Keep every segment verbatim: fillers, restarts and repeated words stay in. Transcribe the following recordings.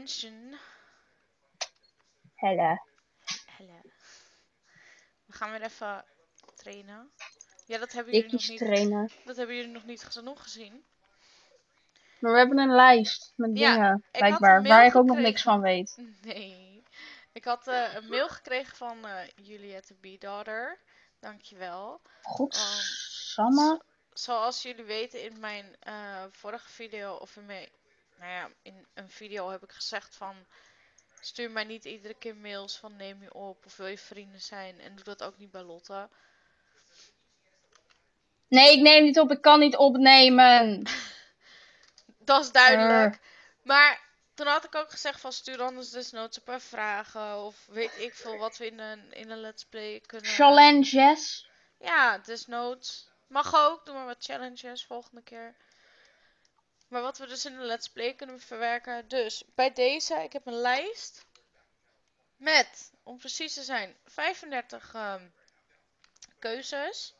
mensen. Hallo. Hallo. We gaan weer even trainen. Ja, dat hebben jullie nog Dikkies niet. trainen. Dat hebben jullie nog niet genoeg gezien. Maar we hebben een lijst met Ja, dingen, ik had blijkbaar, een mail waar ik ook nog gekregen. niks van weet. Nee. Ik had uh, een mail gekregen van uh, Juliette B-Daughter. Dankjewel. Godsamme. Um, zoals jullie weten in mijn uh, vorige video, of in mijn, nou ja, in een video heb ik gezegd van, stuur mij niet iedere keer mails van neem je op of wil je vrienden zijn en doe dat ook niet bij Lotte. Nee, ik neem niet op, ik kan niet opnemen. Dat is duidelijk. Uh. Maar toen had ik ook gezegd van stuur anders desnoods een paar vragen of weet ik veel wat we in een, in een let's play kunnen... Challenges. Ja, desnoods. Mag ook, doe maar wat challenges volgende keer. Maar wat we dus in een let's play kunnen verwerken. Dus bij deze, ik heb een lijst met, om precies te zijn, vijfendertig um, keuzes.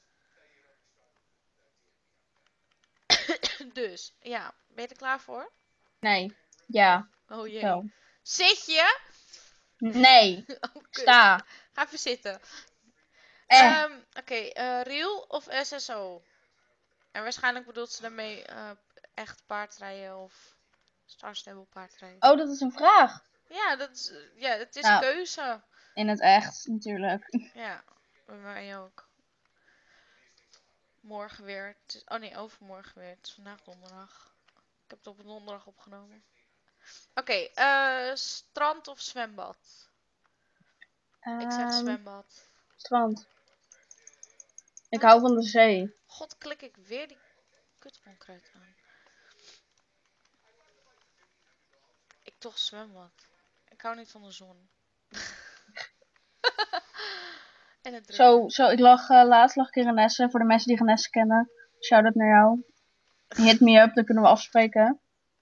Dus, ja, ben je er klaar voor? Nee, ja. Oh jee. Zo. Zit je? Nee. Oh, Sta. Ga even zitten. Eh. Um, Oké, okay, uh, Reel of S S O? En waarschijnlijk bedoelt ze daarmee uh, echt paardrijden of Star Stable paardrijden. Oh, dat is een vraag. Ja, dat is, ja, het is nou, keuze. In het echt, natuurlijk. Ja, bij mij ook. Morgen weer. Het is, oh nee, overmorgen weer. Het is vandaag donderdag. Ik heb het op een donderdag opgenomen. Oké, okay, uh, strand of zwembad? Um, Ik zeg zwembad. Strand. Ik oh. hou van de zee. God, klik ik weer die kutonkruid aan. Ik toch zwembad. Ik hou niet van de zon. En het zo, zo, ik lag uh, laatst lag ik in Renesse. Voor de mensen die Renesse kennen. Shout out naar jou. Hit me up, dan kunnen we afspreken.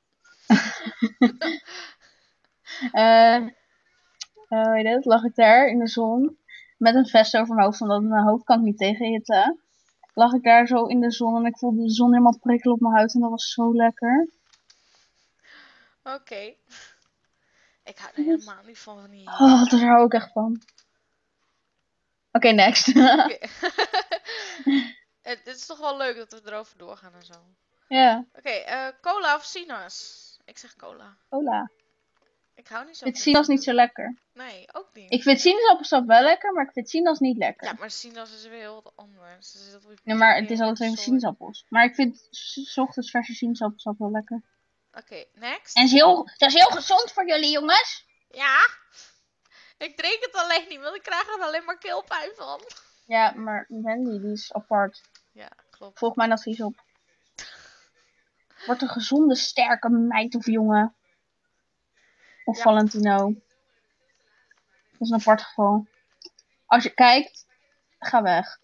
uh, uh, weet het, lag ik daar in de zon. Met een vest over mijn hoofd, omdat mijn hoofd kan ik niet tegenhitten. Lag ik daar zo in de zon en ik voelde de zon helemaal prikkelen op mijn huid. En dat was zo lekker. Oké. Okay. Ik hou er helemaal niet van. van die... Oh, daar hou ik echt van. Oké, okay, next. Okay. Het is toch wel leuk dat we erover doorgaan en zo. Ja. Yeah. Oké, okay, uh, cola of sinaas? Ik zeg cola. Cola. Ik hou niet zo van. Ik vind sinaas niet zo lekker. Nee, ook niet. Ik vind sinaasappelsap wel lekker, maar ik vind sinaas niet lekker. Ja, maar sinaas is weer heel wat anders. Dus dat ja, maar het is altijd even sinaasappels. Maar ik vind 's ochtends verse sinaasappelsap wel lekker. Oké, okay, next. En is heel, dat is heel gezond voor jullie, jongens. Ja. Ik drink het alleen niet, want ik krijg er alleen maar keelpijn van. Ja, maar Wendy, die is apart. Ja, klopt. Volg mijn advies op. Word een gezonde, sterke meid of jongen. Of ja. Valentino. Dat is een apart geval. Als je kijkt, ga weg.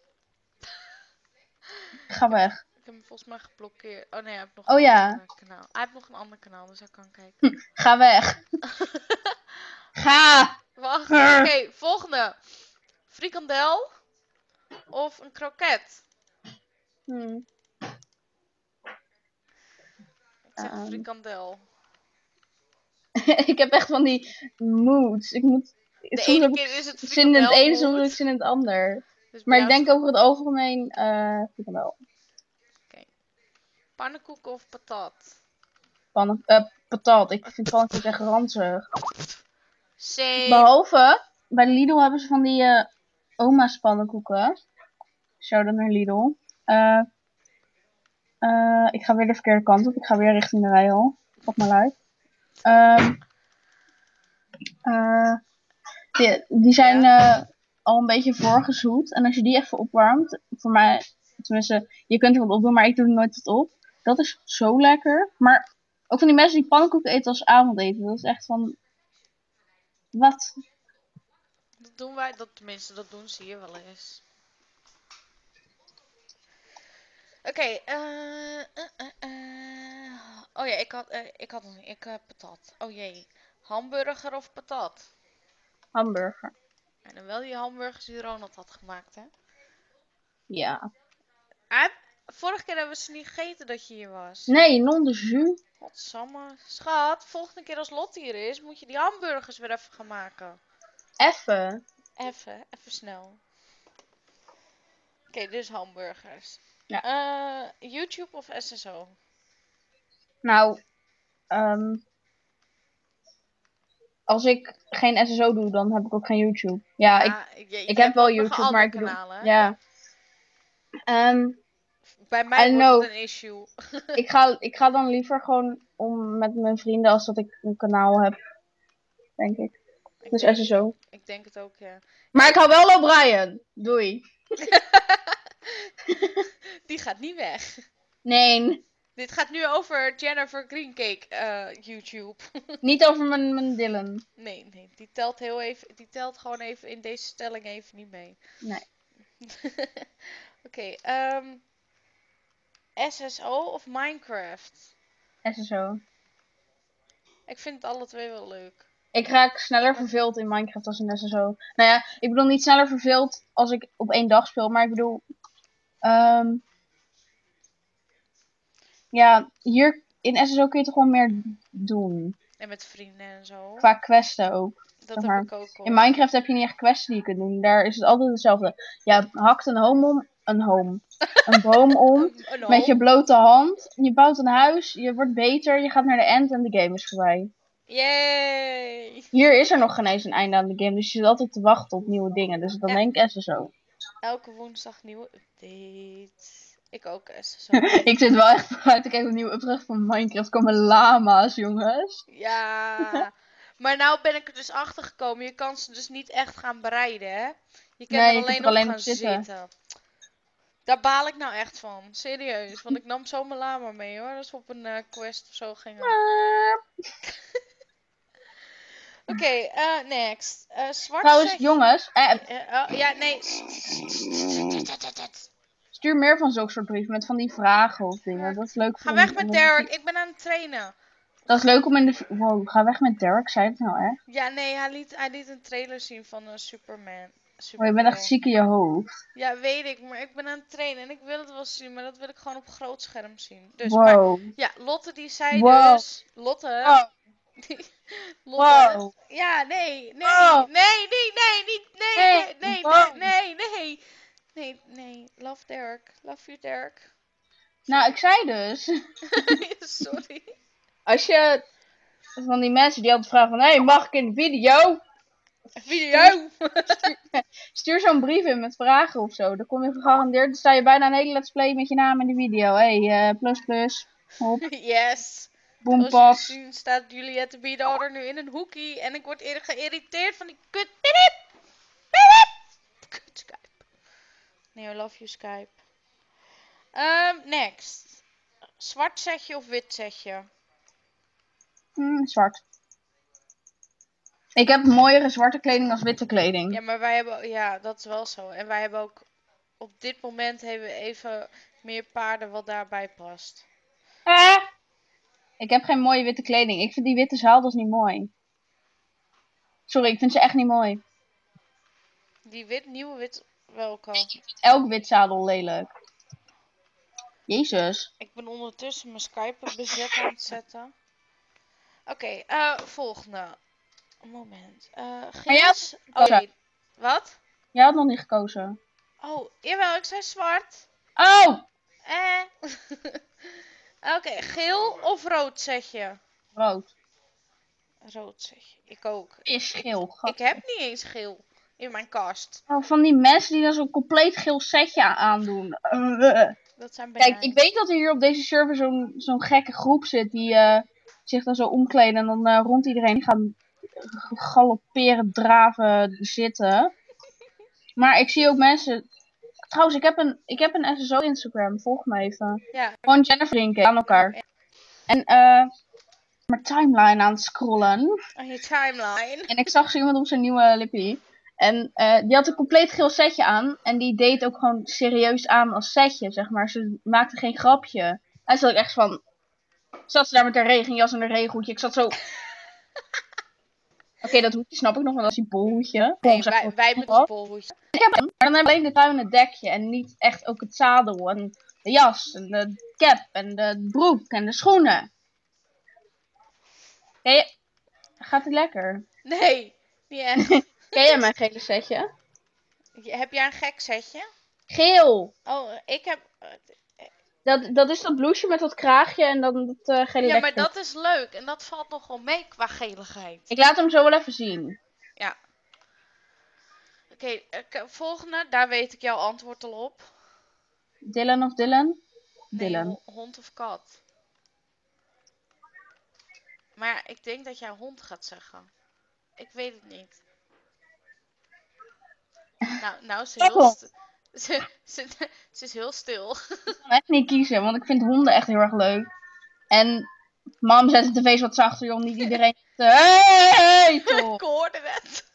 Ga weg. Ik heb hem volgens mij geblokkeerd. Oh nee, hij heeft nog oh, een ja. ander kanaal. Hij heeft nog een ander kanaal, dus hij kan kijken. Hm, ga weg. Ga. Wacht, oké, okay, volgende. Frikandel of een kroket? Hmm. Ik zeg um. frikandel. Ik heb echt van die moods. Ik moet... De ene keer is het zin in het ene, soms heb ik zin in het ander. Dus maar ik denk over het algemeen uh, frikandel. Oké. Okay. Pannenkoek of patat? Pannen, uh, patat. Ik vind pannenkoek echt ranzig. Same. Behalve, bij Lidl hebben ze van die uh, oma's pannenkoeken. Shout out naar Lidl. Uh, uh, ik ga weer de verkeerde kant op. Ik ga weer richting de rijhal. Pak maar uit. Um, uh, die, die zijn ja. uh, al een beetje voorgezoet. En als je die even opwarmt, voor mij, tenminste, je kunt er wat op doen, maar ik doe er nooit wat op. Dat is zo lekker. Maar ook van die mensen die pannenkoeken eten als avondeten. Dat is echt van... Wat? Dat doen wij, dat, tenminste, dat doen ze hier wel eens. Oké, okay, uh, uh, uh, uh. oh ja, ik had, uh, ik had nog niet, ik heb uh, patat. Oh jee, hamburger of patat? Hamburger. En dan wel die hamburgers die Ronald had gemaakt, hè? Ja. Ah, vorige keer hebben we ze niet gegeten dat je hier was. Nee, non de jus. Godsamme. Schat, volgende keer als Lotte hier is, moet je die hamburgers weer even gaan maken. Even. Even, even snel. Oké, okay, dus hamburgers. Ja. Uh, YouTube of S S O? Nou, um, als ik geen S S O doe, dan heb ik ook geen YouTube. Ja, ja ik, je, je ik heb wel nog YouTube, maar ik bedoel... kanalen, hè? Ja. Um, Bij mij wordt know. het een issue. ik, ga, ik ga dan liever gewoon om met mijn vrienden als dat ik een kanaal heb. Denk ik. ik Dus denk, S S O. Ik denk het ook, ja. Maar ik hou wel op Brian. Doei. Die gaat niet weg. Nee. Dit gaat nu over Jennifer Greencake uh, YouTube. Niet over mijn, mijn Dylan. Nee, nee. Die telt, heel even, die telt gewoon even in deze stelling even niet mee. Nee. Oké, okay, um, S S O of Minecraft? S S O. Ik vind het alle twee wel leuk. Ik raak sneller verveeld in Minecraft als in S S O. Nou ja, ik bedoel niet sneller verveeld als ik op één dag speel, maar ik bedoel... Um, ja, hier in S S O kun je toch wel meer doen. En met vrienden en zo. Qua questen ook. Dat zeg maar. heb ik ook al. In Minecraft heb je niet echt quests die je kunt doen. Daar is het altijd hetzelfde. Je hakt een home om, een home. Een boom om. een, een met je blote hand. Je bouwt een huis. Je wordt beter. Je gaat naar de end en de game is voorbij. Yay! Hier is er nog geen eens een einde aan de game. Dus je zit altijd te wachten op nieuwe dingen. Dus dan ja. denk ik S S O. Elke woensdag nieuwe update. Ik ook S S O. Ik zit wel echt uit te kijken op nieuwe update van Minecraft. Komen lama's, jongens. Ja. Maar nou ben ik er dus achter gekomen. Je kan ze dus niet echt gaan bereiden, hè? Je kan nee, er alleen je op alleen gaan op zitten. zitten. Daar baal ik nou echt van. Serieus. Want ik nam zo mijn lama mee, hoor. Als we op een uh, quest of zo gingen. Oké, okay, uh, next. Uh, zwart Trouwens, zeg... jongens. Eh, uh, uh, ja, nee. Stuur meer van zulke soort brieven met van die vragen of dingen. Dat is leuk. Ga weg met Derek. Ik ben aan het trainen. Dat is leuk om in de... Wow, ga weg met Derek. Zei het nou echt? Ja, nee, hij liet, hij liet een trailer zien van uh, Superman. Oh, je bent echt ziek in je hoofd. Ja, weet ik. Maar ik ben aan het trainen en ik wil het wel zien. Maar dat wil ik gewoon op groot scherm zien. Dus, wow. Maar, ja, Lotte die zei wow. dus... Lotte... Wow. Die, Lotte... Wow. Ja, nee, nee, wow. nee, nee, nee, niet, nee, nee, nee, wow. nee, nee, nee, nee, nee, love Derek, love you Derek. Nou, ik zei dus. Sorry. Als je van die mensen die altijd vragen van, hé, hey, mag ik in de video? Video? Stuur, stuur zo'n brief in met vragen of zo. Dan kom je gegarandeerd, dan sta je bijna een hele let's play met je naam in de video. Hé, hey, uh, plus plus. Hop. Yes. Boom, zoals jullie zien staat Juliette Biedouder nu in een hoekie en ik word eerder geïrriteerd van die kut pip pip kut Skype. Nee, I love you Skype. Um, next. Zwart setje of wit setje? Mm, zwart. Ik heb mooiere zwarte kleding als witte kleding. Ja, maar wij hebben, ja, dat is wel zo. En wij hebben ook, op dit moment hebben we even meer paarden wat daarbij past. Ah! Ik heb geen mooie witte kleding. Ik vind die witte zaaldels niet mooi. Sorry, ik vind ze echt niet mooi. Die wit, nieuwe wit, welke? Ik vind elk wit zadel lelijk. Jezus. Ik ben ondertussen mijn Skype bezet aan het zetten. Oké, okay, uh, volgende. Een moment. Uh, Geels... Oh, nee. Wat? Jij had nog niet gekozen. Oh, jawel, ik zei zwart. Oh! Eh. Oké, okay, geel of rood zeg je? Rood. Rood zeg je. Ik ook. Is geel. Ik, ik heb niet eens geel in mijn kast. Oh, van die mensen die dan zo'n compleet geel setje aandoen. Uh. Dat zijn Kijk, ik weet dat er hier op deze server zo'n zo'n gekke groep zit die uh, zich dan zo omkleden en dan uh, rond iedereen gaan galopperen, draven, zitten. Maar ik zie ook mensen... Trouwens, ik heb een, ik heb een S S O Instagram, volg me even. Ja. Gewoon Jennifer linken aan elkaar. En eh... mijn timeline aan het scrollen. Aan je timeline. En ik zag zo iemand op zijn nieuwe lippie. En uh, die had een compleet geel setje aan. En die deed ook gewoon serieus aan als setje, zeg maar. Ze maakte geen grapje. Hij zat echt van... Zat ze daar met haar regenjas en een regenhoedje. Ik zat zo... Oké, okay, dat hoedje snap ik nog wel als die bolhoedje. Nee, wij, wij hebben het bolhoedje. Ik heb hem, maar dan heb ik alleen de tuin en het dekje. En niet echt ook het zadel en de jas en de cap en de broek en de schoenen. Ken je... Gaat het lekker? Nee, niet echt. Ken jij mijn gele setje? Heb jij een gek setje? Geel! Oh, ik heb... Dat, dat is dat blouseje met dat kraagje en dan dat uh, gele Ja, maar lekje. dat is leuk. En dat valt nogal mee qua geligheid. Ik laat hem zo wel even zien. Ja. Oké, okay, volgende. Daar weet ik jouw antwoord al op. Dylan of Dylan? Nee, Dylan. ho hond of kat. Maar ja, ik denk dat jij hond gaat zeggen. Ik weet het niet. Nou, nou is ze heel stil. Ze, ze, ze is heel stil. Ik kan echt niet kiezen, want ik vind honden echt heel erg leuk. En mam zet de tv wat zachter, joh, niet iedereen... Hey, toch! Ik hoorde het.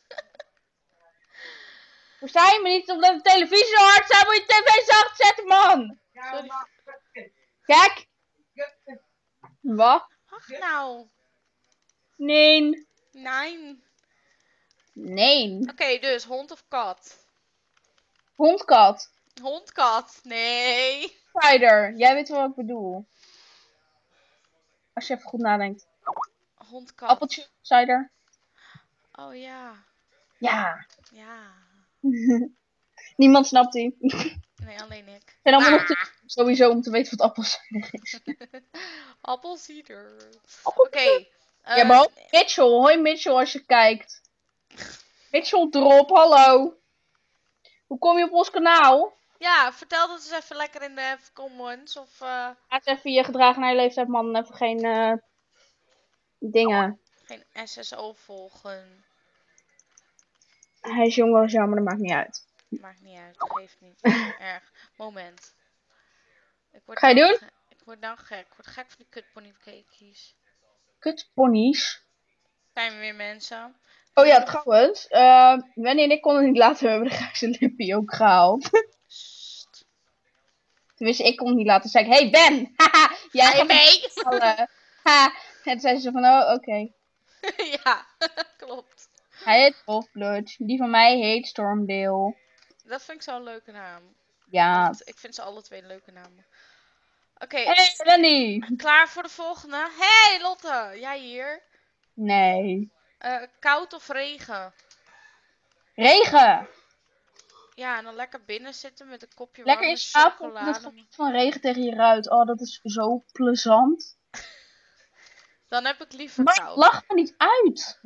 Versta je me niet omdat de televisie zo hard staat, moet je de tv zacht zetten, man! Sorry. Kijk! Wat? Ach nou. Nee. Nee. Nee. Oké, okay, dus hond of kat? Hond, kat. Hond, kat. Nee. Cider. Jij weet wel wat ik bedoel. Als je even goed nadenkt. Hond, kat. Appeltje, cider. Oh ja. Ja. Ja. Niemand snapt die. Nee, alleen ik. En dan ah. moet ik sowieso om te weten wat appelcider is. Appelcider. Oké. Okay, uh, ja, behalve Mitchell. Hoi Mitchell als je kijkt. Mitchell drop, hallo. Hoe kom je op ons kanaal? Ja, vertel dat eens even lekker in de comments. Of, uh... Laat even je gedragen naar je leeftijd, man. Even geen uh, dingen. Geen S S O volgen. Hij is jong wel eens, ja, maar dat maakt niet uit. Maakt niet uit, geeft niet. Erg. Moment. Ik word Ga je doen? Ik word dan gek. Ik word gek van die kutpony cakejes. Kutponies? Zijn we weer mensen. Oh ja, trouwens. Uh, Wendy en ik konden het niet laten. We hebben de grijze lippie ook gehaald. Sst. Tenminste, ik kon het niet laten. Zei ik, hey Ben! Haha! Jij Ga je mee? Ha! En toen zei ze van, oh, oké. Okay. Ja, klopt. Hij heet Wolfblood. Die van mij heet Stormdale. Dat vind ik zo'n leuke naam. Ja. Alle, ik vind ze alle twee leuke namen. Oké. Okay. Hey, Wendy! Klaar voor de volgende? Hey Lotte! Jij hier? Nee. Uh, koud of regen? Regen! Ja, en dan lekker binnen zitten met een kopje lekker warme in slaap chocolade. Met van regen tegen je ruit. Oh, dat is zo plezant. Dan heb ik liever maar koud. lach me niet uit.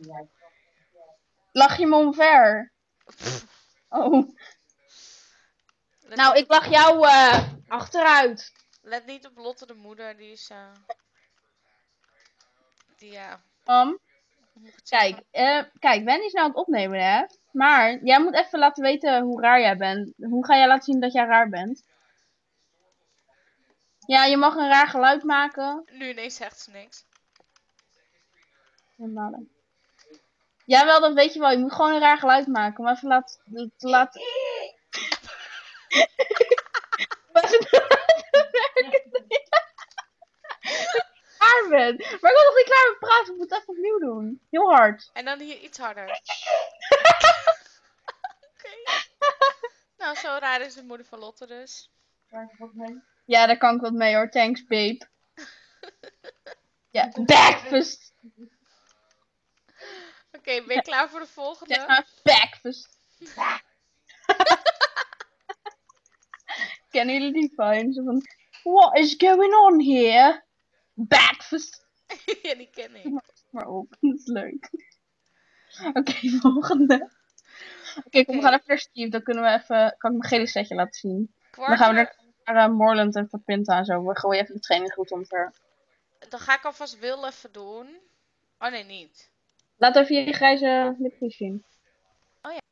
Lach je me omver? Oh. Let nou, ik lach jou uh, achteruit. Let niet op Lotte de moeder, die is... Uh... Die ja... Um, kijk, uh, kijk, Wendy is nou aan het opnemen, hè. Maar jij moet even laten weten hoe raar jij bent. Hoe ga jij laten zien dat jij raar bent? Ja, je mag een raar geluid maken. Nu ineens zegt ze niks. Ja, wel, dat weet je wel. Je moet gewoon een raar geluid maken. Maar even laat... laat... klaar bent. Maar ik wil nog niet klaar met praten. Ik moet het even opnieuw doen. Heel hard. En dan hier iets harder. Oké. Okay. Nou, zo raar is de moeder van Lotte dus. Ja, daar kan ik wat mee hoor. Thanks, babe. Ja, breakfast. Oké, okay, ben je klaar voor de volgende? Ja, breakfast. Kennen jullie die fijn? Zo van, what is going on here? Breakfast. Ja, die ken ik. Maar op, dat is leuk. Oké, okay, volgende. Oké, okay, kom, okay. We gaan even naar Steve. Dan kunnen we even, kan ik mijn gele setje laten zien. Kwartier... Dan gaan we naar uh, Moorland en Papinta en zo. We gooien even de training goed omver. Dan ga ik alvast Wil even doen. Oh nee, niet. Laat even je grijze lipjes zien. Oh ja.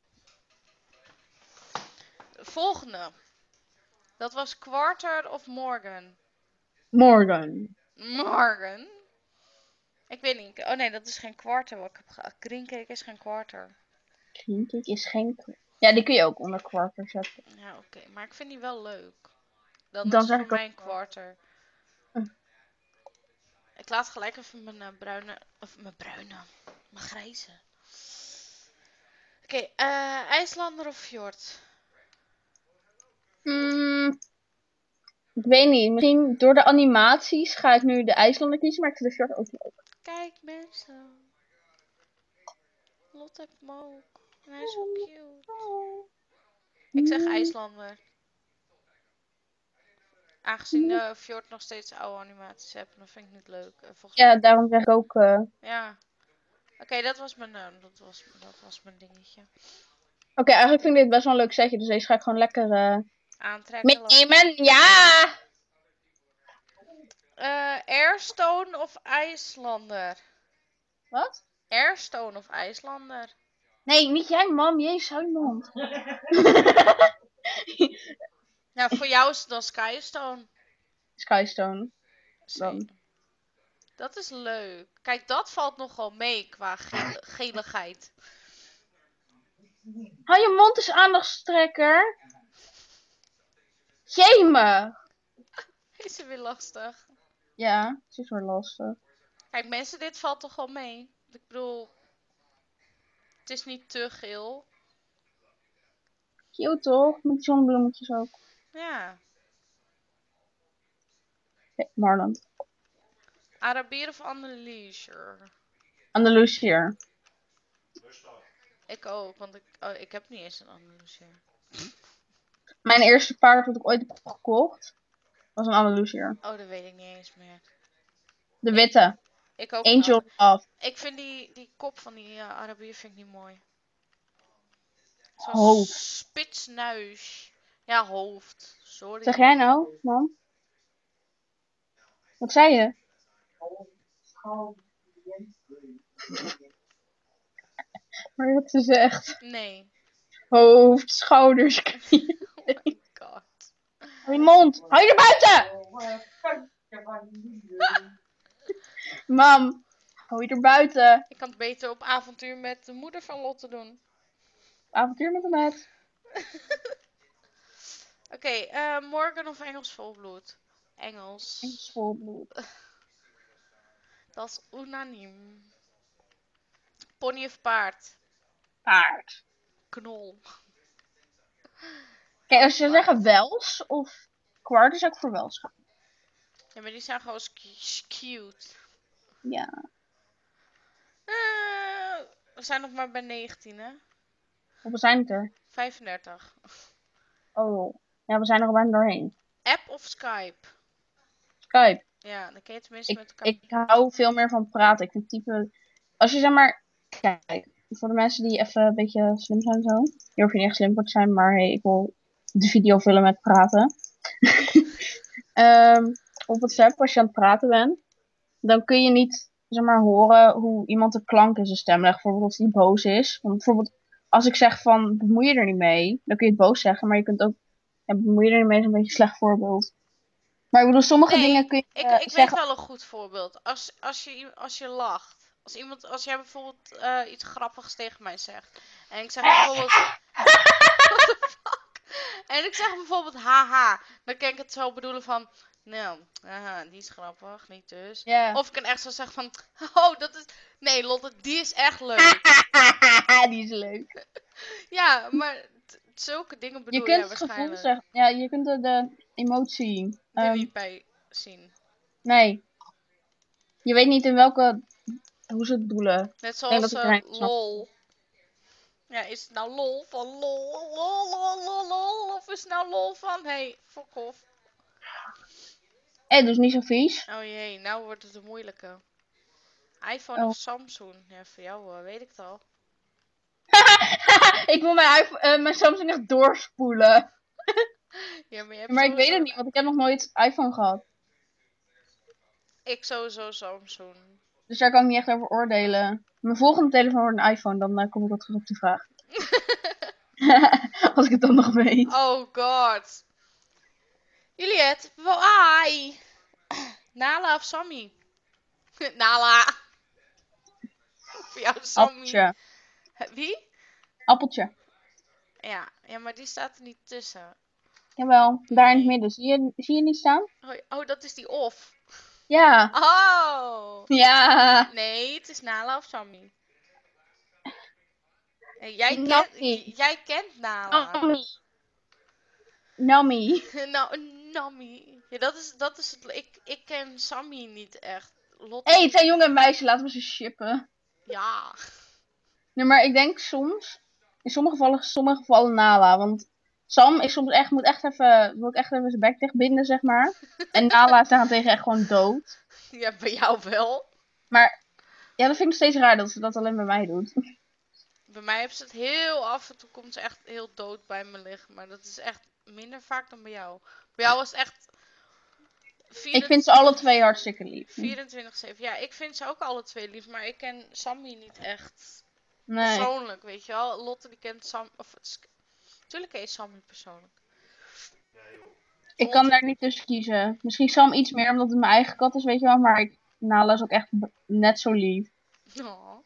Volgende. Dat was Quarter of Morgan? Morgan. Morgan? Ik weet niet. Oh nee, dat is geen Quarter wat ik heb gehad. Green cake is geen Quarter. Green cake is geen... Ja, die kun je ook onder Quarter zetten. Ja, oké. Okay. Maar ik vind die wel leuk. Dan, Dan is zeg voor ik mij ook... een Quarter. Hm. Ik laat gelijk even mijn uh, bruine... Of mijn bruine. Mijn grijze. Oké, okay, uh, IJslander of Fjord? Mm, ik weet niet. Misschien door de animaties ga ik nu de IJslander kiezen, maar ik vind de Fjord ook leuk. Kijk mensen. Lotte heeft hem ook. En hij is zo cute. Ik zeg IJslander. Aangezien de Fjord nog steeds oude animaties heeft, dan vind ik het niet leuk. Uh, volgens Ja, mij... daarom zeg ik ook... Uh... Ja. Oké, okay, dat was mijn uh, dat was, dat was mijn dingetje. Oké, okay, eigenlijk vind ik dit best wel een leuk setje, dus deze ga ik gewoon lekker... Uh... Aantrekken. Meenemen, ja! Uh, Airstone of IJslander? Wat? Airstone of IJslander? Nee, niet jij, mam. Jezus, hou je mond. Ja, voor jou is het dan Skystone. Skystone. Dan. Dat is leuk. Kijk, dat valt nogal mee qua gele geligheid. Hou je mond eens, aandachtstrekker. Jemig. Is het weer lastig? Ja, het is weer lastig. Kijk, mensen, dit valt toch wel mee? Ik bedoel, het is niet te geel. Cute toch? Met die zonnebloemetjes ook. Ja. Okay, Marlon. Arabier of Andalusier? Andalusier. Ik ook, want ik, oh, ik heb niet eens een Andalusier. Mijn eerste paard dat ik ooit heb gekocht was een Andalusier. Oh, dat weet ik niet eens meer. De witte. Ik ook Angel nog. of. Ik vind die, die kop van die uh, Arabier vind ik niet mooi. Zo'n hoofd. Spitsnuis. Ja, hoofd. Sorry. Zeg jij nou, man? Wat zei je? Maar wat ze zegt. Nee. Hoofd, schouders, knieën. Oh my god. Hou je mond. Hou je er buiten! Mam, hou je er buiten. Ik kan het beter op avontuur met de moeder van Lotte doen. Avontuur met de met. Oké, okay, uh, Morgan of Engels volbloed? Engels. Engels volbloed. Dat is unaniem. Pony of paard? Paard. Knol. Kijk, als je zeggen Wels of kwart, zou ik voor Wels gaan. Ja, maar die zijn gewoon cute. Ja. Uh, we zijn nog maar bij negentien, hè? Hoeveel zijn het er? vijfendertig. Oh, ja, we zijn er al bijna doorheen. App of Skype? Skype. Ja, dan kun je tenminste ik, met elkaar... Ik hou veel meer van praten. Ik vind type... Als je zeg maar... Kijk, voor de mensen die even een beetje slim zijn zo. Je hoeft niet echt slim voor te zijn, maar hey, ik wil de video vullen met praten. um, op WhatsApp, als je aan het praten bent, dan kun je niet zeg maar horen hoe iemand de klank in zijn stem legt. Bijvoorbeeld als hij boos is. Want bijvoorbeeld als ik zeg van bemoei je er niet mee, dan kun je het boos zeggen, maar je kunt ook ja, bemoei je er niet mee is een beetje een slecht voorbeeld. Maar ik bedoel, sommige nee, dingen kun je ik, uh, ik zeggen... weet wel een goed voorbeeld. Als, als, je, als je lacht. Als, iemand, als jij bijvoorbeeld uh, iets grappigs tegen mij zegt. En ik zeg bijvoorbeeld... What the fuck? En ik zeg bijvoorbeeld haha. Dan kan ik het zo bedoelen van... Nou, haha, die is grappig, niet dus. Yeah. Of ik kan echt zo zeggen van... Oh, dat is... Nee, Lotte, die is echt leuk. Die is leuk. Ja, maar zulke dingen bedoel je kunt jij waarschijnlijk. Het gevoel zeggen. Ja, je kunt de, de emotie... Er Um, niet bij zien. Nee. Je weet niet in welke... Hoe ze het bedoelen. Net zoals uh, lol. Ja, is het nou lol van lol, lol, lol, lol, lol? Of is het nou lol van, hey, fuck off. Hé, hey, dus niet zo vies. Oh jee, nou wordt het een moeilijke. iPhone oh. of Samsung? Ja, voor jou uh, weet ik het al. Ik wil mijn, iPhone, uh, mijn Samsung echt doorspoelen. Ja, maar je hebt maar ik weet sowieso... het niet, want ik heb nog nooit iPhone gehad. Ik sowieso Samsung. Dus daar kan ik niet echt over oordelen. Mijn volgende telefoon wordt een iPhone, dan uh, kom ik wel terug op die vraag. Als ik het dan nog weet. Oh god. Juliet, why? Nala of Sammy? Nala. Voor jou Sammy. Appeltje. Wie? Appeltje. Ja, ja, maar die staat er niet tussen. Jawel, daar in het midden. Zie je, zie je niet staan? Oh, oh, dat is die off. Ja. Oh. Ja. Nee, het is Nala of Sammy. Hey, jij, kent, jij kent Nala. Nami. Nami. nou, Nami. Ja, dat is, dat is het. Ik, ik ken Sammy niet echt. Lotte... Hé, hey, het zijn jongen en meisje, laten we ze shippen. Ja. Nee, maar ik denk soms, in sommige gevallen, sommige gevallen Nala. Want Sam is soms echt, moet echt even, wil ik echt even zijn bek dichtbinden, zeg maar. En Nala is daarentegen echt gewoon dood. Ja, bij jou wel. Maar ja, dat vind ik nog steeds raar dat ze dat alleen bij mij doet. Bij mij heeft ze het heel af en toe komt ze echt heel dood bij me liggen. Maar dat is echt minder vaak dan bij jou. Bij jou was het echt... Ik vind ze alle twee hartstikke lief. vierentwintig zeven. Ja, ik vind ze ook alle twee lief. Maar ik ken Sammy niet echt Nee. persoonlijk, weet je wel. Lotte die kent Sam... Of, tuurlijk ken je Sammy persoonlijk. Ik kan daar niet tussen kiezen. Misschien Sam iets meer omdat het mijn eigen kat is, weet je wel. Maar ik, Nala is ook echt net zo lief. Oh.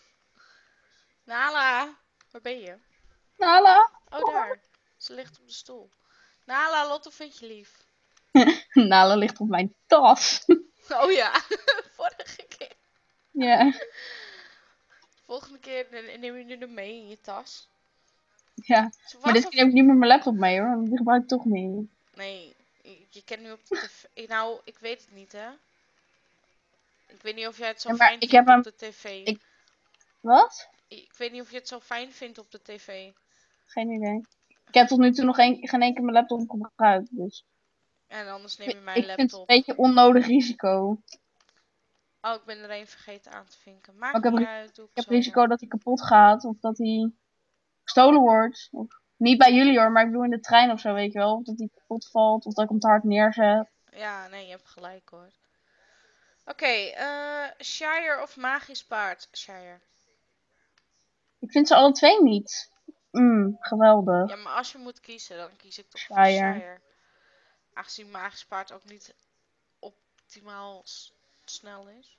Nala, waar ben je? Nala? Oh, daar. Ze ligt op de stoel. Nala, Lotte vind je lief. Nala ligt op mijn tas. Oh ja, vorige keer. Ja. Volgende keer neem je er mee in je tas. Ja, maar dit keer heb ik niet meer mijn laptop mee hoor, want die gebruik ik toch niet. Nee, je kent nu op de tv... Nou, ik weet het niet hè. Ik weet niet of jij het zo Ja, fijn ik vindt heb op de tv. Ik... Wat? Ik weet niet of je het zo fijn vindt op de tv. Geen idee. Ik heb tot nu toe nog een, geen één keer mijn laptop gebruikt, dus... En anders neem je mijn ik laptop. vind het een beetje onnodig risico. Oh, ik ben er een vergeten aan te vinken. Maakt ik heb, niet ri uit, doe ik, ik heb zo risico wel. dat hij kapot gaat, of dat hij gestolen wordt. Of... Niet bij jullie hoor, maar ik bedoel in de trein of zo, weet je wel. Of dat hij kapot valt, of dat ik hem te hard neerzet. Ja, nee, je hebt gelijk hoor. Oké, okay, uh, Shire of Magisch Paard? Shire. Ik vind ze alle twee niet. Mm, geweldig. Ja, maar als je moet kiezen, dan kies ik toch Shire. voor Shire. Aangezien Magisch Paard ook niet optimaal snel is.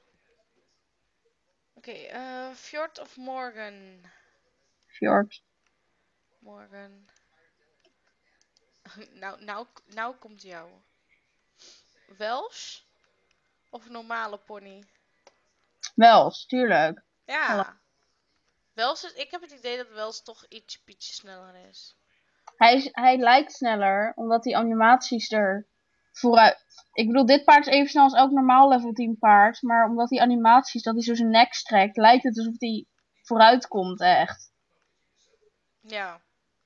Oké, okay, uh, Fjord of Morgan? Fjord. Morgan. nou, nou, nou komt jou. Welsh of normale pony? Welsh, tuurlijk. Ja. Hallo. Welsh is, ik heb het idee dat Welsh toch iets pietje sneller is. Hij, is, hij lijkt sneller, omdat die animaties er vooruit... Ik bedoel, dit paard is even snel als elk normaal level tien paard. Maar omdat die animaties, dat hij zo zijn nek strekt, lijkt het alsof hij vooruit komt, echt. Ja.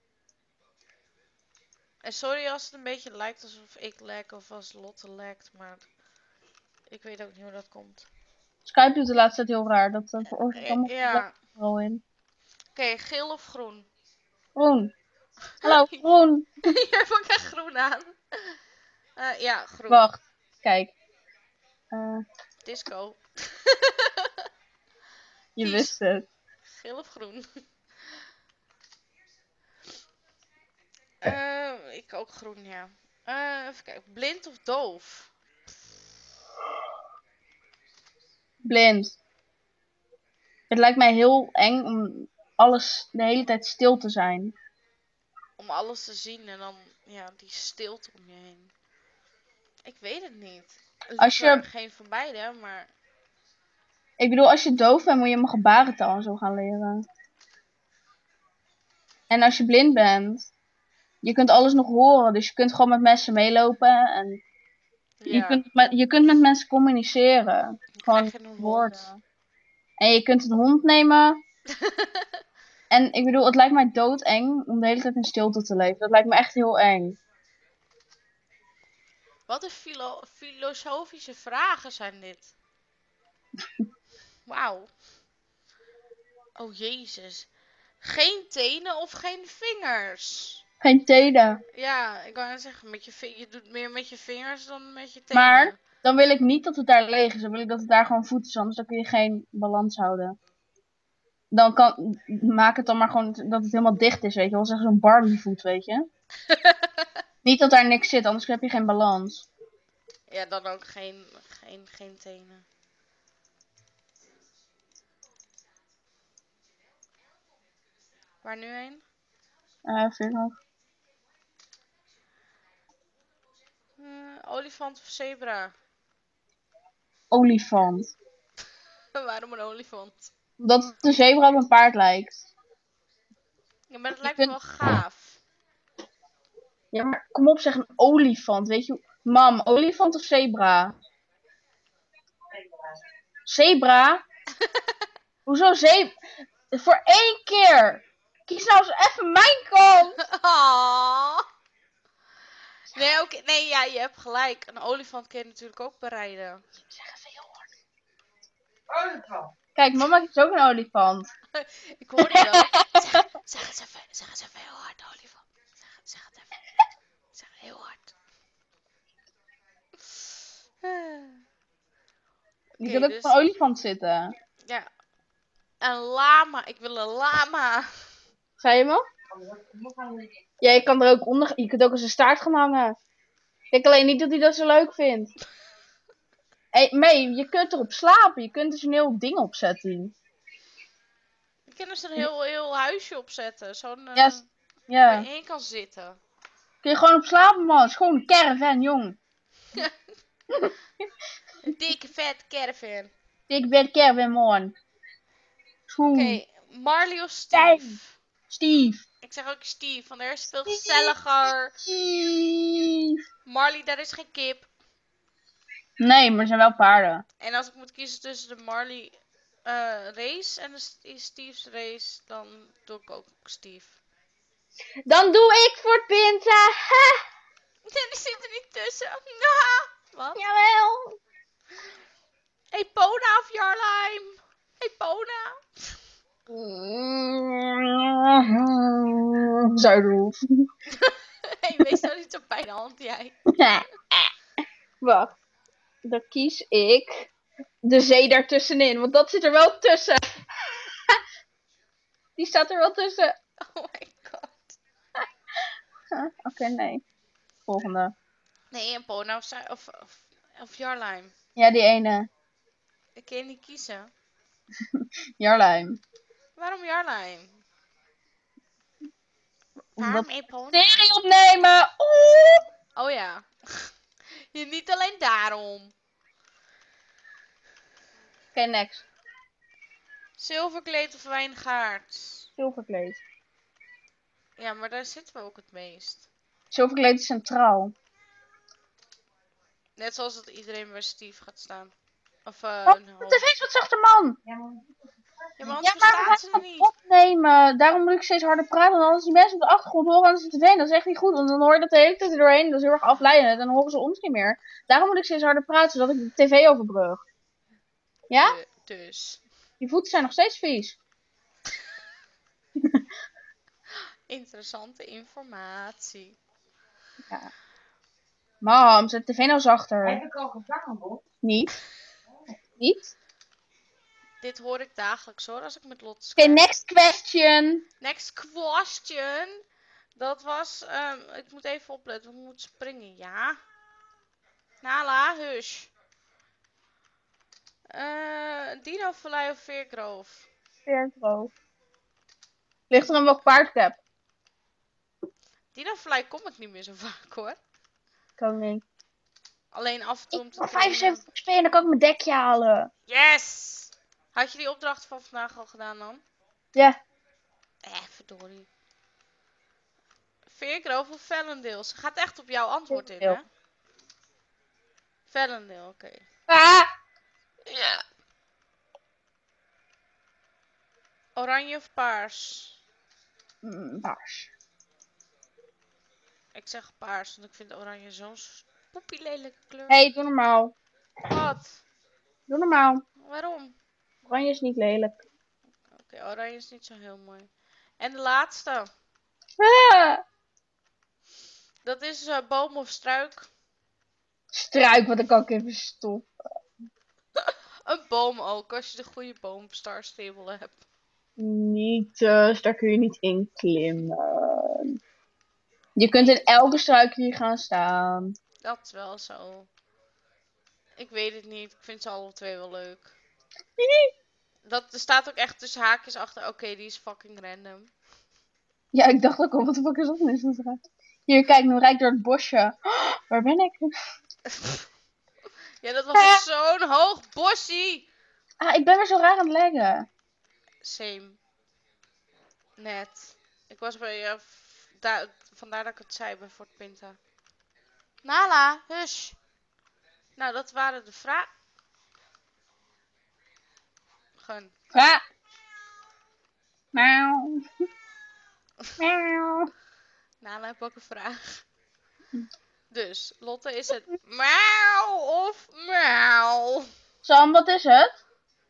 En sorry als het een beetje lijkt alsof ik lek of als Lotte lekt, maar ik weet ook niet hoe dat komt. Skype doet de laatste tijd heel raar, dat dat veroorzaakt allemaal ja. wel in. Oké, okay, geel of groen? Groen. Hallo, groen. Hier heb ik echt groen aan. Uh, ja, groen. Wacht, kijk. Uh, Disco. je Kies. wist het. Geel of groen? uh, ik ook groen, ja. Uh, even kijken. Blind of doof? Blind. Het lijkt mij heel eng om alles de hele tijd stil te zijn. Om alles te zien en dan ja, die stilte om je heen. Ik weet het niet. Liever als je geen van beide, maar... Ik bedoel, als je doof bent, moet je mijn gebarentaal en zo gaan leren. En als je blind bent, je kunt alles nog horen. Dus je kunt gewoon met mensen meelopen. En ja. je, kunt met, je kunt met mensen communiceren. Gewoon woorden. En je kunt een hond nemen. En ik bedoel, het lijkt mij doodeng om de hele tijd in stilte te leven. Dat lijkt me echt heel eng. Wat een filo filosofische vragen zijn dit. Wauw. Oh jezus. Geen tenen of geen vingers? Geen tenen. Ja, ik wou net zeggen, met je, je doet meer met je vingers dan met je tenen. Maar dan wil ik niet dat het daar leeg is. Dan wil ik dat het daar gewoon voet is, anders dan kun je geen balans houden. Dan kan, maak het dan maar gewoon dat het helemaal dicht is, weet je wel. Zeg zo'n Barbievoet, weet je. Niet dat daar niks zit, anders heb je geen balans. Ja, dan ook geen, geen, geen tenen. Waar nu heen? Uh, vind nog. Uh, olifant of zebra? Olifant. Waarom een olifant? Omdat de zebra op een paard lijkt. Ja, maar dat lijkt kunt... me wel gaaf. Ja, maar kom op, zeg een olifant, weet je. Mam, olifant of zebra? Zebra? Hoezo zebra? Voor één keer! Kies nou eens even mijn kant! Oh. Nee, oké. Nee, ja, je hebt gelijk. Een olifant kun je natuurlijk ook bereiden. Zeg even heel hard. Olifant. Kijk, mama is ook een olifant. Ik hoor die wel. Zeg, zeg eens even, zeg eens even heel hard, olifant. Zeg, zeg het even. Zeg het heel hard. Je Oké, kunt ook dus op een olifant zitten. ja. Een lama. Ik wil een lama. Zei je me? Ja, je kan er ook onder. Je kunt ook aan zijn staart gaan hangen. Ik denk alleen niet dat hij dat zo leuk vindt. Hé, hey, mee, je kunt erop slapen. Je kunt er zo'n heel ding op zetten. Je kan dus een heel, heel huisje opzetten. Zo'n. Uh, Yes. Ja. waar je in kan zitten. Kun je gewoon op slapen, man. Het is gewoon een caravan, jong. Een dikke vet caravan. Ik ben caravan, man. Oké, okay, Marley of Steve? Steve. Ik zeg ook Steve, want er is veel gezelliger. Steve. Marley, daar is geen kip. Nee, maar er zijn wel paarden. En als ik moet kiezen tussen de Marley uh, race en de Steve's race, dan doe ik ook Steve. Dan doe ik voor Pinta. Ha! Nee, die zit er niet tussen. Nah. Wat? Jawel. Hey Pona of Jarlime? Hey Pona. Zuiderhoef. Hey, wees nou niet zo bij de hand, jij. Wacht. Dan kies ik de zee daartussenin, want dat zit er wel tussen. Die staat er wel tussen. Oh my god. Oké, okay, nee. Volgende. Nee, een Pona of, of, of, of Jarlime. Ja, die ene. Ik kan je niet kiezen. Jarlime. Waarom Jarlime? Waarom Epona? serie opnemen? Oeh. Oh ja. Niet alleen daarom. Oké, okay, next. Zilverkleed of wijngaard? Zilverkleed. Ja, maar daar zitten we ook het meest. Zilverkleed is centraal. Net zoals dat iedereen bij Steve gaat staan. Of uh, oh, de tv is wat zachter, man. Ja, maar, ja, maar anders ja, maar ze er niet. Opnemen. Daarom moet ik steeds harder praten. Want als die mensen op de achtergrond horen aan de tv, dat is echt niet goed. Want dan hoor je dat de hele tijd er doorheen. Dat is heel erg afleidend. Dan horen ze ons niet meer. Daarom moet ik steeds harder praten, zodat ik de tv overbrug. Ja? De, dus. Je voeten zijn nog steeds vies. Interessante informatie. Ja. Mam, zet de tv nou zachter. Heb ik al gevangen, hoor? Niet. Niet? Dit hoor ik dagelijks hoor, als ik met Lotte Oké, okay, next question. Next question. Dat was, um, ik moet even opletten, we moeten springen, ja. Nala, hush. Uh, Dino Vallei of Veergrove? Veergrove. Ligt er aan welk paard ik heb? Dino Vallei kom ik niet meer zo vaak hoor. Ik ook niet. Alleen af en toe om te trainen. vijfenzeventig X P en dan kan ik mijn dekje halen. Yes! Had je die opdracht van vandaag al gedaan dan? Ja. Eh, verdorie. Veergrove of Vellendale? Ze gaat echt op jouw antwoord in, hè? Vellendale, oké. Okay. Ah! Ja. Oranje of paars? Mm, paars. Ik zeg paars, want ik vind oranje zo'n poepie lelijke kleur. Hé, hey, doe normaal. Wat? Doe normaal. Waarom? Oranje is niet lelijk. Oké, okay, oranje is niet zo heel mooi. En de laatste. Ah! Dat is uh, boom of struik. Struik, wat ik ook even stoppen. Een boom ook, als je de goede boom op Star Stable hebt. Niet, uh, daar kun je niet in klimmen. Je kunt in elke struik hier gaan staan. Dat is wel zo. Ik weet het niet, ik vind ze alle twee wel leuk. Dat, er staat ook echt tussen haakjes achter, oké, okay, die is fucking random. Ja, ik dacht ook al, wat de fuck is dat nu? Hier, kijk, nu rijd ik door het bosje. Oh, waar ben ik? Ja, dat was ah. zo'n hoog bosje. Ah, ik ben weer zo raar aan het leggen. Same. Net. Ik was bij, uh, da vandaar dat ik het zei bij Fort Pinta. Nala, hush. Nou, dat waren de vragen. vragen. Vraag. Miauw. Miauw. Nou, dan heb ik ook een vraag. Dus, Lotte, is het miauw of miauw? Sam, wat is het?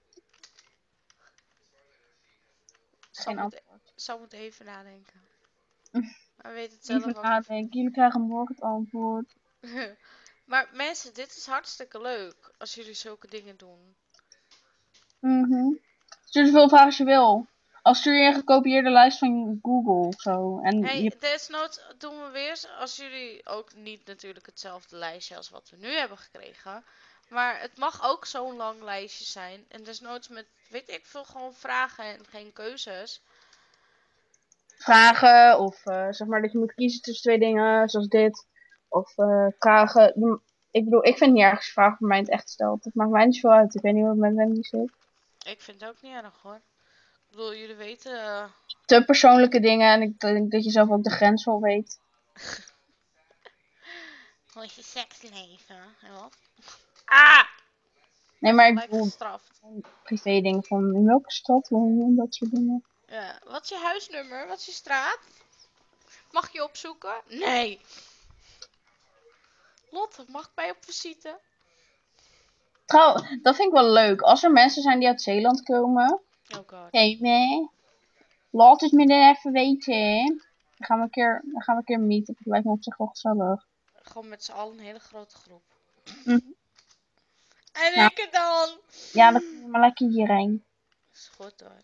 Sam Geen moet, antwoord. Sam moet even nadenken. Maar weet het Even zelf ook. nadenken. Jullie krijgen morgen het antwoord. Maar mensen, dit is hartstikke leuk als jullie zulke dingen doen. Mhm. Stuur zoveel vragen als je wil. Als stuur je een gekopieerde lijst van Google of zo. En Hey, je... desnoods doen we weer, als jullie ook niet natuurlijk hetzelfde lijstje als wat we nu hebben gekregen. Maar het mag ook zo'n lang lijstje zijn. En desnoods met, weet ik veel, gewoon vragen en geen keuzes. vragen of uh, zeg maar dat je moet kiezen tussen twee dingen zoals dit. Of uh, vragen. Ik bedoel, ik vind niet erg als je vragen voor mij in het echt stelt. Dat maakt mij niet zo uit. Ik weet niet wat met Wendy zit. Ik vind het ook niet erg hoor. Ik bedoel, jullie weten... Uh... Te persoonlijke dingen en ik denk dat je zelf ook de grens wel weet. Gewoon je seksleven. Wat? Ah! Nee, maar ik bedoel... gestraft. privé dingen van in welke stad woon je en dat soort dingen. Ja, wat is je huisnummer? Wat is je straat? Mag je opzoeken? Nee. Lotte, mag ik bij op visite? Trouw, dat vind ik wel leuk. Als er mensen zijn die uit Zeeland komen. Oh god. Hé, hey, laat het me dan even weten, hè. Dan gaan we een keer, dan gaan we een keer meeten. Dat lijkt me op zich wel gezellig. Gewoon met z'n allen een hele grote groep. Hm. En Nou, ik het dan? ja, dan kom je maar lekker hierheen. Is goed hoor.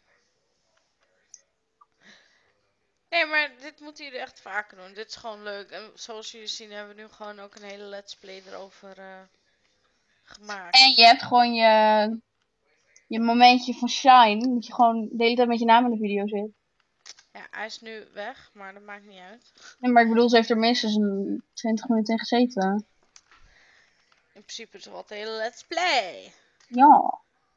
Nee, maar dit moeten jullie echt vaker doen. Dit is gewoon leuk. En zoals jullie zien hebben we nu gewoon ook een hele let's play erover uh, gemaakt. En je hebt gewoon je, je momentje van shine. Dat je gewoon de hele tijd met je naam in de video zit. Ja, hij is nu weg, maar dat maakt niet uit. Nee, maar ik bedoel, ze heeft er minstens een twintig minuten in gezeten. In principe is het wel een hele let's play. Ja.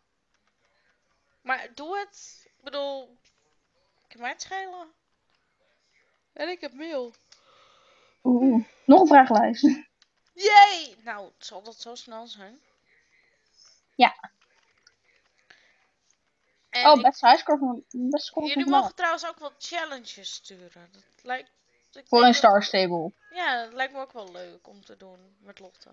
Maar doe het. Ik bedoel, kan mij het schelen. En ik heb mail. Oeh, nog een vragenlijst. Jee! Nou, zal dat zo snel zijn? Ja. En oh, ik... best high score van best score Jullie van mogen trouwens ook wel challenges sturen. Dat lijkt... Ik Voor denk een dat... Star Stable. Ja, dat lijkt me ook wel leuk om te doen met Lotte.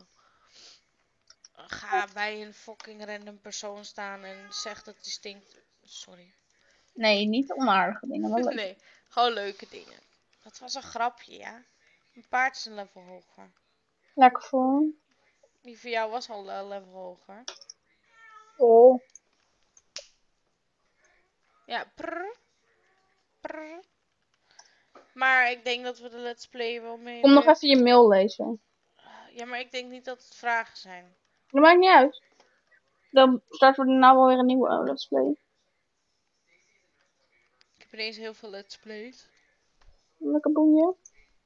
Ga bij een fucking random persoon staan en zeg dat die stinkt. Sorry. Nee, niet onaardige dingen, wel leuk. Nee, gewoon leuke dingen. Dat was een grapje, ja. Een paard is een level hoger. Lekker voor. Die voor jou was al een level hoger. Oh. Ja, prrr. Prrr. Maar ik denk dat we de let's play wel mee... Kom nog even je mail lezen. Ja, maar ik denk niet dat het vragen zijn. Dat maakt niet uit. Dan starten we daarna wel weer een nieuwe uh, let's play. Ik heb ineens heel veel let's plays. Lekker boeien.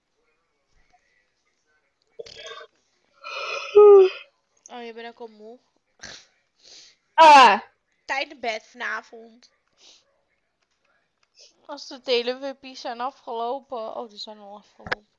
Oh, je bent ook al moe. Ah. Tijd naar bed vanavond. Als de telewippies zijn afgelopen. Oh, die zijn al afgelopen.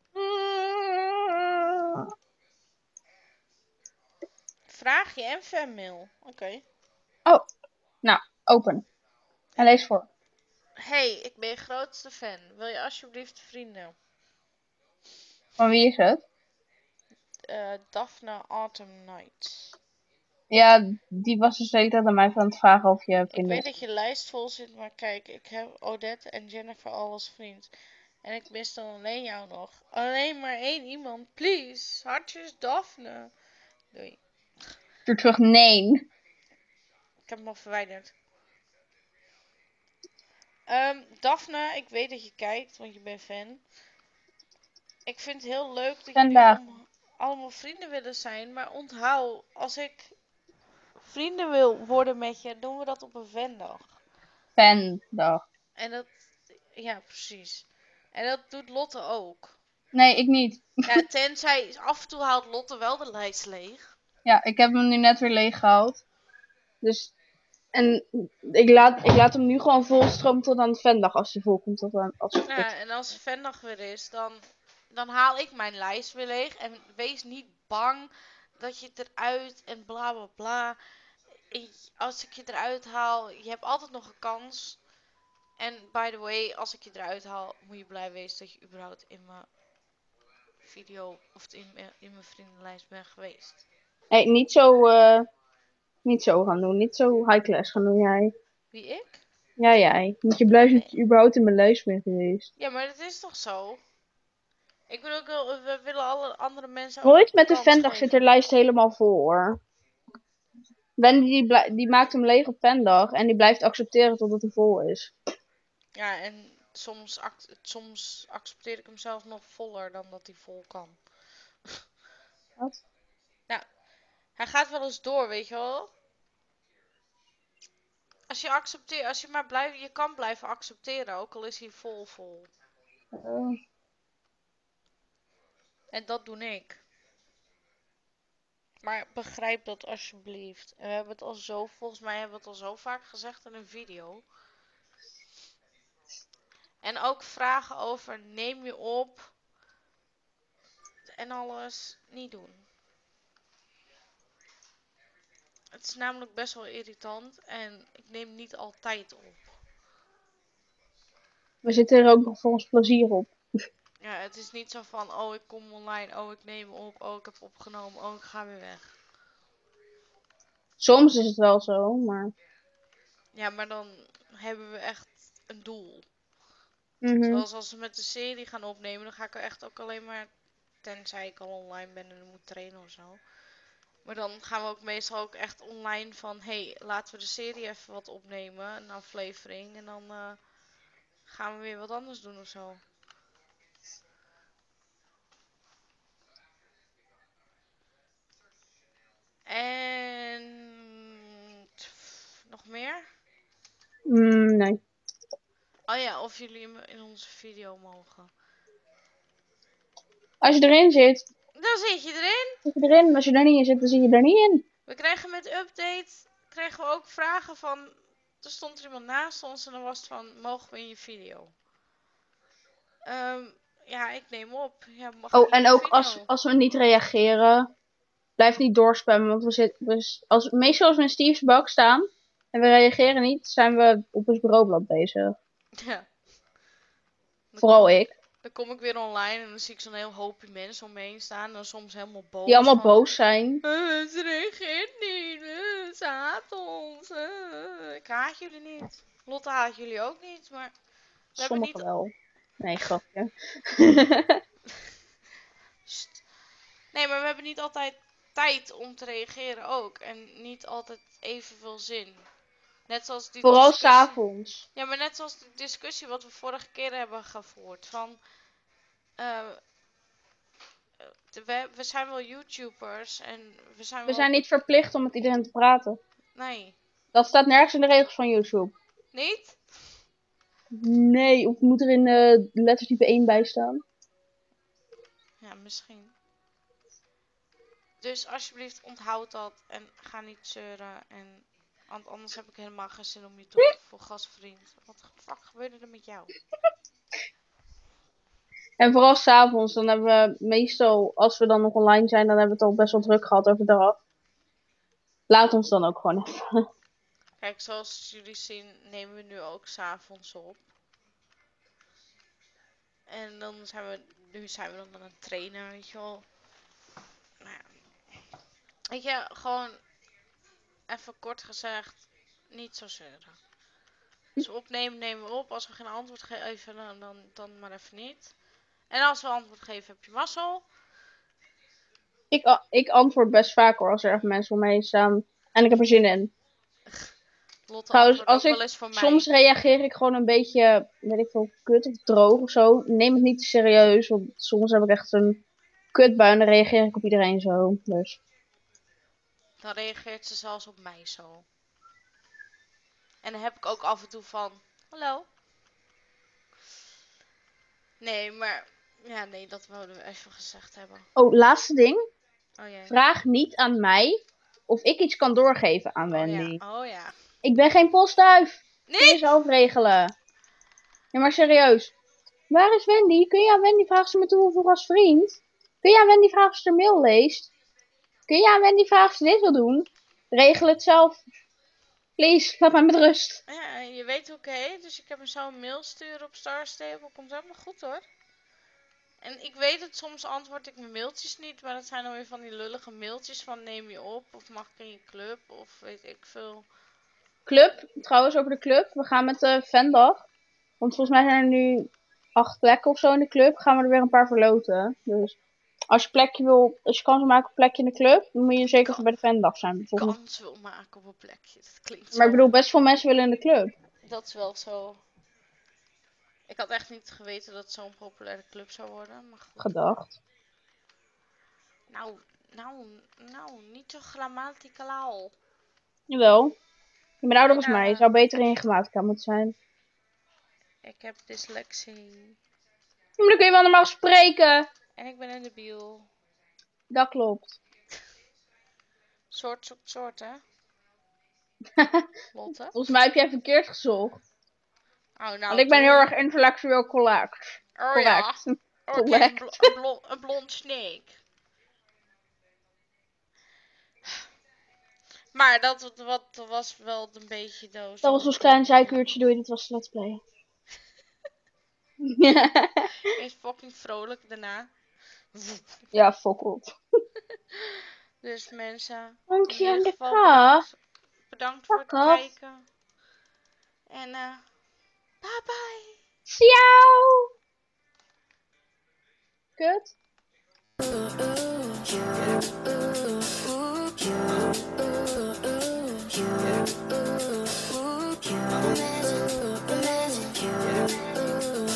Vraagje en fanmail. Oké. Okay. Oh. Nou, open. En lees voor. Hey, ik ben je grootste fan. Wil je alsjeblieft vrienden? Van wie is het? Uh, Daphne Autumn Night. Ja, die was dus de hele tijd aan mij van het vragen of je vrienden... Ik weet dat je lijst vol zit, maar kijk, ik heb Odette en Jennifer al als vriend. En ik mis dan alleen jou nog. Alleen maar één iemand, please. Hartjes Daphne. Doei. Stuur terug, nee. Ik heb hem al verwijderd. Um, Daphne, ik weet dat je kijkt, want je bent fan. Ik vind het heel leuk dat jullie allemaal, allemaal vrienden willen zijn. Maar onthoud, als ik vrienden wil worden met je, doen we dat op een fandag. Fandag. En dat, ja precies. En dat doet Lotte ook. Nee, ik niet. Ja, tenzij, af en toe haalt Lotte wel de lijst leeg. Ja, ik heb hem nu net weer leeg gehaald. Dus, en ik laat, ik laat hem nu gewoon volstromen tot aan de fandag als hij vol komt. Tot aan, als Ja, en als de fandag weer is, dan, dan haal ik mijn lijst weer leeg. En wees niet bang dat je het eruit en bla bla bla. ik- als ik je eruit haal, je hebt altijd nog een kans. En by the way, als ik je eruit haal, moet je blij wezen dat je überhaupt in mijn video of in, mijn- in mijn vriendenlijst bent geweest. Hey, niet zo, eh, niet zo gaan doen. Niet zo high class gaan doen, jij. Wie ik? Ja, jij. Moet je blij zijn dat Nee. je überhaupt in mijn lijst bent geweest. Ja, maar dat is toch zo? Ik bedoel, ik wil- we willen alle andere mensen ook Nooit een met de kans Vendag zit de geven. lijst helemaal vol, hoor. Wendy die, blij- die maakt hem leeg op Vendag en die blijft accepteren totdat hij vol is. Ja, en soms, ac- soms accepteer ik hem zelfs nog voller dan dat hij vol kan. Wat? Nou, hij gaat wel eens door, weet je wel. Als je accepteert, als je maar blijft, je kan blijven accepteren, ook al is hij vol vol. Uh, En dat doe ik. Maar begrijp dat alsjeblieft. En we hebben het al zo, volgens mij hebben we het al zo vaak gezegd in een video. En ook vragen over neem je op en alles niet doen. Het is namelijk best wel irritant en ik neem niet altijd op. we zitten er ook nog voor ons plezier op. Ja, het is niet zo van, oh ik kom online, oh ik neem op, oh ik heb opgenomen, oh ik ga weer weg. Soms is het wel zo, maar... Ja, maar dan hebben we echt een doel. Mhm. Zoals als we met de serie gaan opnemen, dan ga ik er echt ook alleen maar, tenzij ik al online ben en moet trainen of zo. Maar dan gaan we ook meestal ook echt online van, hey, laten we de serie even wat opnemen, een aflevering. En dan uh, gaan we weer wat anders doen of zo. En pff, nog meer? Mm, nee. Oh ja, of jullie in, in onze video mogen. Als je erin zit, Dan zit je erin. zit je erin. Als je er niet in zit, dan zit je er niet in. We krijgen met update, krijgen we ook vragen van, er stond er iemand naast ons en dan was het van, mogen we in je video? Um, ja, ik neem op. Ja, mag Oh, ik in en je ook video? als, als we niet reageren, blijf niet doorspammen. Want we zitten, dus als, meestal als we in Steve's bak staan en we reageren niet, zijn we op ons bureaublad bezig. Ja. Dan Vooral kom, ik. Dan kom ik weer online en dan zie ik zo'n heel hoopje mensen om me heen staan. En dan soms helemaal boos. Die allemaal van, boos zijn. Uh, ze reageert niet. Uh, ze haat ons. Uh. Ik haat jullie niet. Lotte haat jullie ook niet. Maar we hebben Sommigen niet... wel. Nee, grapje. Nee, maar we hebben niet altijd tijd om te reageren ook. En niet altijd evenveel zin. Net zoals die Vooral discussie... s'avonds. Ja, maar net zoals de discussie wat we vorige keer hebben gevoerd. Van... Uh, we, we zijn wel YouTubers en we zijn We wel... zijn niet verplicht om met iedereen te praten. Nee. Dat staat nergens in de regels van YouTube. Niet? Nee, of moet er in uh, lettertype één bij staan? Ja, misschien. Dus alsjeblieft onthoud dat en ga niet zeuren. En, want anders heb ik helemaal geen zin om je toe voor gastvriend. Wat de fuck gebeurde er met jou? En vooral s'avonds, dan hebben we meestal, als we dan nog online zijn, dan hebben we het al best wel druk gehad overdag. Laat ons dan ook gewoon even. Kijk, zoals jullie zien nemen we nu ook s'avonds op. En dan zijn we, nu zijn we dan aan het trainen, weet je wel. Nou ja. Weet je, gewoon even kort gezegd, niet zo zeuren. Als we opnemen, nemen we op. Als we geen antwoord geven, dan, dan, dan maar even niet. En als we antwoord geven, heb je mazzel. Ik, ik antwoord best vaak hoor, als er echt mensen om me heen staan. En ik heb er zin in. Lotte Trouwens, antwoordt als ook ik, wel eens voor mij. soms reageer ik gewoon een beetje, weet ik veel, kut of droog of zo. Neem het niet te serieus, want soms heb ik echt een kutbui en dan reageer ik op iedereen zo. Dus. Dan reageert ze zelfs op mij zo. En dan heb ik ook af en toe van, hallo. Nee, maar, ja nee, dat wouden we even gezegd hebben. Oh, laatste ding. Oh jee. Vraag niet aan mij of ik iets kan doorgeven aan Wendy. Oh ja, oh ja. Ik ben geen postduif. Nee? Kun je zelf regelen. Ja, maar serieus. Waar is Wendy? Kun je aan Wendy vragen of ze me toevoegen als vriend? Kun je aan Wendy vragen of ze de mail leest? Kun je aan Wendy vragen of ze dit wil doen? Regel het zelf. Please, laat mij met rust. Ja, je weet hoe ik heet, dus ik heb me zo een mail sturen op Star Stable. Komt helemaal goed hoor. En ik weet het, soms antwoord ik mijn mailtjes niet, maar dat zijn dan weer van die lullige mailtjes van neem je op, of mag ik in je club, of weet ik veel. Club, trouwens over de club. We gaan met de fandag. Want volgens mij zijn er nu acht plekken of zo in de club. Gaan we er weer een paar verloten. Dus als je plekje wil, als je kans wil maken op een plekje in de club, dan moet je zeker gewoon bij de fandag zijn. Bijvoorbeeld. Kans wil maken op een plekje, dat klinkt Maar ik zo. bedoel, best veel mensen willen in de club. Dat is wel zo. Ik had echt niet geweten dat het zo'n populaire club zou worden, maar goed. Gedacht. Nou, nou, nou, niet zo grammaticaal. Jawel. Je bent ouder dan Ja. mij. Je zou beter in je grammatica moeten zijn. Ik heb dyslexie. Maar dan kun je wel normaal spreken. En ik ben in de biel. Dat klopt. Soort zoekt soort, hè? Lotte? Volgens mij heb jij verkeerd gezocht. Oh, nou, Want ik ben doei. heel erg intellectueel correct. Oh Correct. ja. Oké, Correct. een, blo een, blo een blond snake. Maar dat wat, was wel een beetje doos. Dat was ons klein zijkuurtje. Doei, dit was Let's Play. Is fucking vrolijk daarna. Ja, fuck op. Dus mensen, Dank je in aan ieder de geval ka. bedankt, bedankt voor het Fuck off. kijken. En eh, bye bye. Ciao. Kut.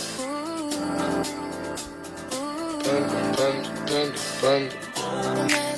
Panda, panda, panda, panda.